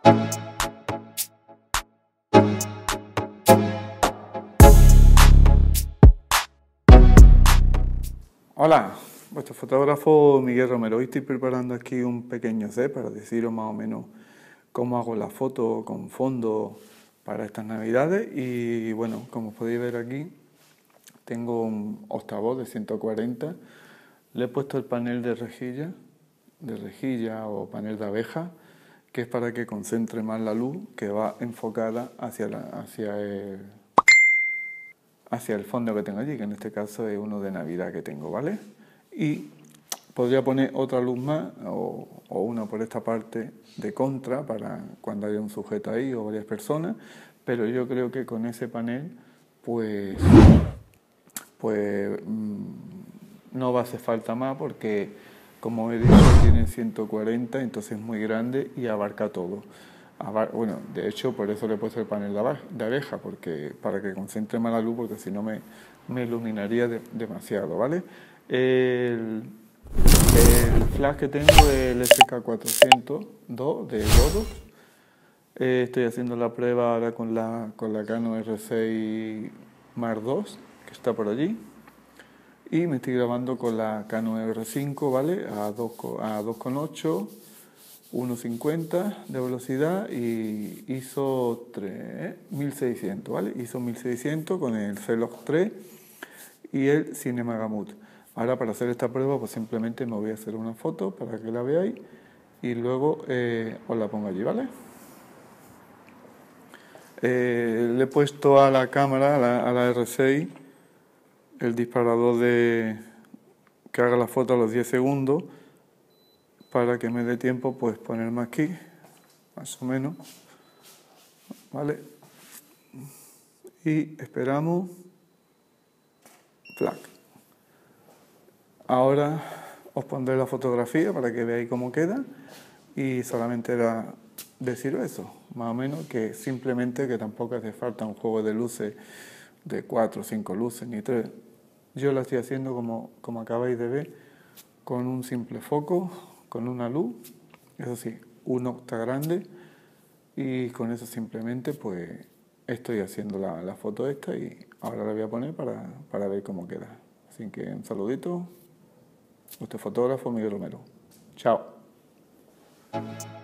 Hola, vuestro fotógrafo Miguel Romero. Hoy estoy preparando aquí un pequeño set para deciros más o menos cómo hago la foto con fondo para estas navidades. Y bueno, como podéis ver aquí, tengo un octavoz de 140. Le he puesto el panel de rejilla o panel de abeja, que es para que concentre más la luz que va enfocada hacia el fondo que tengo allí, que en este caso es uno de Navidad que tengo, ¿vale? Y podría poner otra luz más o una por esta parte de contra para cuando haya un sujeto ahí o varias personas, pero yo creo que con ese panel no va a hacer falta más porque, como he dicho, tiene 140, entonces es muy grande y abarca todo. Bueno, de hecho, por eso le he puesto el panel de abeja, porque para que concentre más la luz, porque si no me iluminaría demasiado, ¿vale? El flash que tengo es el SK402 de Godox. Estoy haciendo la prueba ahora con la Canon R6 Mark II, que está por allí. Y me estoy grabando con la Canon R5, ¿vale? A 2,8, 1.50 de velocidad y ISO 1600, ¿vale? ISO 1600 con el Velox 3 y el Cinema Gamut. Ahora, para hacer esta prueba, pues simplemente me voy a hacer una foto para que la veáis y luego os la pongo allí, ¿vale? Le he puesto a la cámara, a la R6, el disparador que haga la foto a los 10 segundos para que me dé tiempo pues ponerme aquí, más o menos, ¿vale? Y esperamos. Flac. Ahora os pondré la fotografía para que veáis cómo queda y solamente era decir eso, más o menos, que simplemente que tampoco hace falta un juego de luces de 4 o 5 luces ni 3. Yo la estoy haciendo como acabáis de ver, con un simple foco, con una luz, eso sí, un octa grande, y con eso simplemente pues estoy haciendo la foto esta y ahora la voy a poner para ver cómo queda. Así que un saludito, vuestro fotógrafo Miguel Romero. Chao.